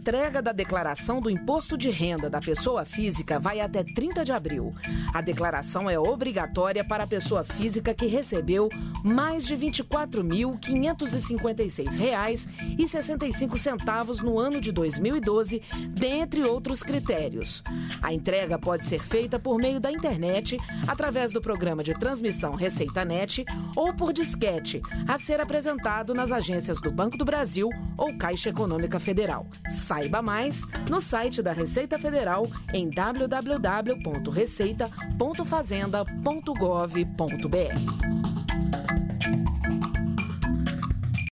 entrega da declaração do imposto de renda da pessoa física vai até 30 de abril. A declaração é obrigatória para a pessoa física que recebeu mais de R$ 24.556,65 no ano de 2012, dentre outros critérios. A entrega pode ser feita por meio da internet, através do programa de transmissão Receita Net ou por disquete, a ser apresentado nas agências do Banco do Brasil ou Caixa Econômica Federal. Saiba mais no site da Receita Federal em www.receita.fazenda.gov.br.